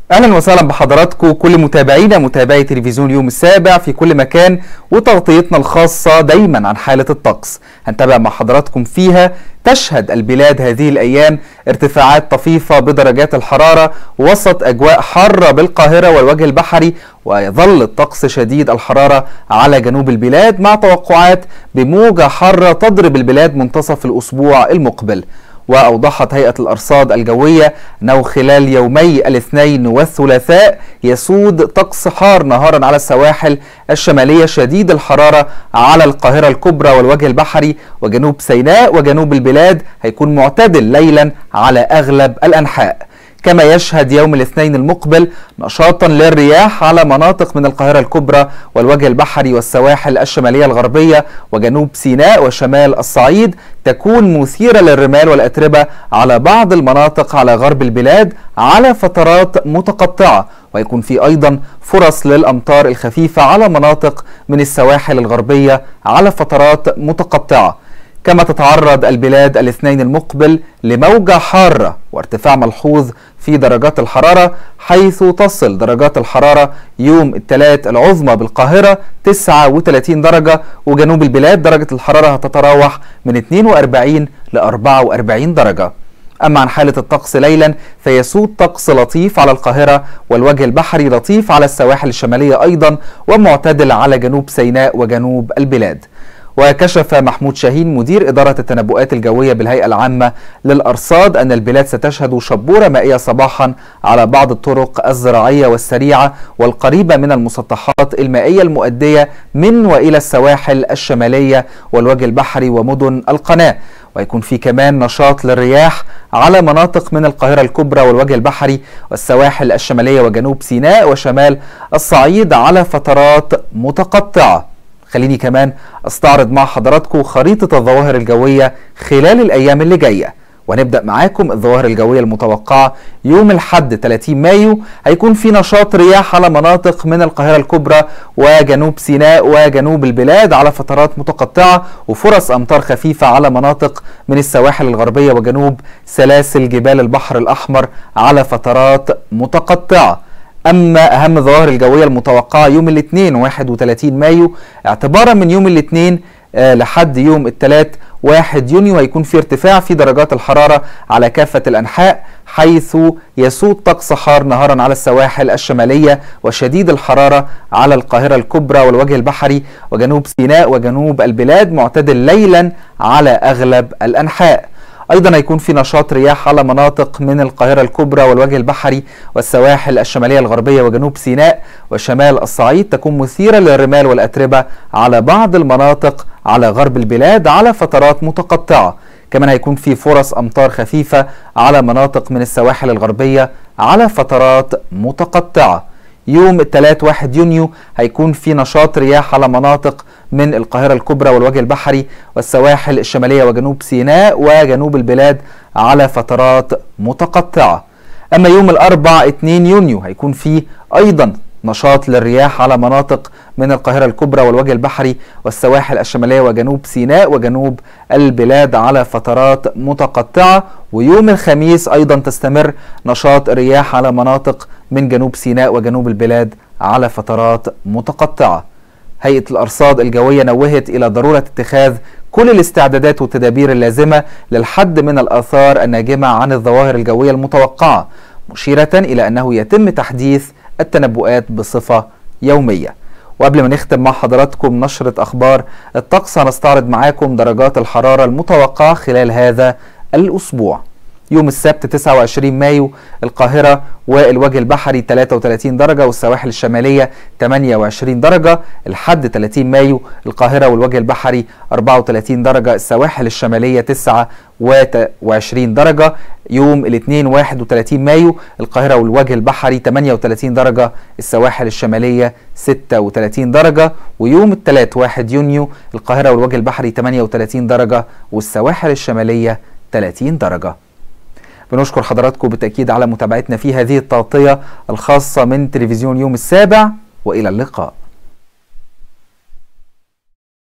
اهلا وسهلا بحضراتكم كل متابعينا متابعي تلفزيون يوم السابع في كل مكان، وتغطيتنا الخاصة دايما عن حالة الطقس. هنتابع مع حضراتكم فيها. تشهد البلاد هذه الايام ارتفاعات طفيفة بدرجات الحرارة وسط اجواء حارة بالقاهرة والوجه البحري، ويظل الطقس شديد الحرارة على جنوب البلاد مع توقعات بموجة حارة تضرب البلاد منتصف الاسبوع المقبل. وأوضحت هيئة الأرصاد الجوية أنه خلال يومي الاثنين والثلاثاء يسود طقس حار نهارا على السواحل الشمالية شديد الحرارة على القاهرة الكبرى والوجه البحري وجنوب سيناء وجنوب البلاد، هيكون معتدل ليلا على أغلب الأنحاء. كما يشهد يوم الاثنين المقبل نشاطا للرياح على مناطق من القاهرة الكبرى والوجه البحري والسواحل الشمالية الغربية وجنوب سيناء وشمال الصعيد، تكون مثيرة للرمال والأتربة على بعض المناطق على غرب البلاد على فترات متقطعة، ويكون في أيضا فرص للأمطار الخفيفة على مناطق من السواحل الغربية على فترات متقطعة. كما تتعرض البلاد الاثنين المقبل لموجة حارة وارتفاع ملحوظ في درجات الحرارة، حيث تصل درجات الحرارة يوم الثلاث العظمى بالقاهرة 39 درجة، وجنوب البلاد درجة الحرارة هتتراوح من 42 ل 44 درجة. أما عن حالة الطقس ليلا فيسود طقس لطيف على القاهرة والوجه البحري، لطيف على السواحل الشمالية أيضا، ومعتدل على جنوب سيناء وجنوب البلاد. وكشف محمود شاهين مدير إدارة التنبؤات الجوية بالهيئة العامة للأرصاد أن البلاد ستشهد شبورة مائية صباحا على بعض الطرق الزراعية والسريعة والقريبة من المسطحات المائية المؤدية من وإلى السواحل الشمالية والوجه البحري ومدن القناة، ويكون في كمان نشاط للرياح على مناطق من القاهرة الكبرى والوجه البحري والسواحل الشمالية وجنوب سيناء وشمال الصعيد على فترات متقطعة. خليني كمان استعرض مع حضراتكم خريطة الظواهر الجوية خلال الأيام اللي جاية، ونبدأ معاكم الظواهر الجوية المتوقعة. يوم الأحد 30 مايو هيكون في نشاط رياح على مناطق من القاهرة الكبرى وجنوب سيناء وجنوب البلاد على فترات متقطعة، وفرص أمطار خفيفة على مناطق من السواحل الغربية وجنوب سلاسل جبال البحر الأحمر على فترات متقطعة. أما أهم الظواهر الجوية المتوقعة يوم الاثنين 31 مايو اعتبارا من يوم الاثنين لحد يوم الثلاث 1 يونيو هيكون في ارتفاع في درجات الحرارة على كافة الأنحاء، حيث يسود طقس حار نهارا على السواحل الشمالية وشديد الحرارة على القاهرة الكبرى والوجه البحري وجنوب سيناء وجنوب البلاد، معتدل ليلا على أغلب الأنحاء. أيضا هيكون في نشاط رياح على مناطق من القاهرة الكبرى والوجه البحري والسواحل الشمالية الغربية وجنوب سيناء وشمال الصعيد، تكون مثيرة للرمال والأتربة على بعض المناطق على غرب البلاد على فترات متقطعة. كمان هيكون في فرص أمطار خفيفة على مناطق من السواحل الغربية على فترات متقطعة. يوم الثلاث 1 يونيو هيكون في نشاط رياح على مناطق من القاهرة الكبرى والوجه البحري والسواحل الشمالية وجنوب سيناء وجنوب البلاد على فترات متقطعة. أما يوم الأربع 2 يونيو هيكون في أيضا نشاط للرياح على مناطق من القاهرة الكبرى والوجه البحري والسواحل الشمالية وجنوب سيناء وجنوب البلاد على فترات متقطعة. ويوم الخميس أيضا تستمر نشاط الرياح على مناطق من جنوب سيناء وجنوب البلاد على فترات متقطعة. هيئة الأرصاد الجوية نوهت إلى ضرورة اتخاذ كل الاستعدادات والتدابير اللازمة للحد من الآثار الناجمة عن الظواهر الجوية المتوقعة، مشيرة إلى أنه يتم تحديث التنبؤات بصفة يومية. وقبل ما نختم مع حضراتكم نشرة أخبار الطقس هنستعرض معاكم درجات الحرارة المتوقعة خلال هذا الأسبوع. يوم السبت 29 مايو القاهرة والوجه البحري 33 درجة والسواحل الشمالية 28 درجة. الحد 30 مايو القاهرة والوجه البحري 34 درجة، السواحل الشمالية 29 درجة. يوم الاثنين 31 مايو القاهرة والوجه البحري 38 درجة، السواحل الشمالية 36 درجة. ويوم الثلاث 1 يونيو القاهرة والوجه البحري 38 درجة والسواحل الشمالية 30 درجة. بنشكر حضراتكم بالتأكيد على متابعتنا في هذه التغطية الخاصة من تلفزيون يوم السابع، وإلى اللقاء.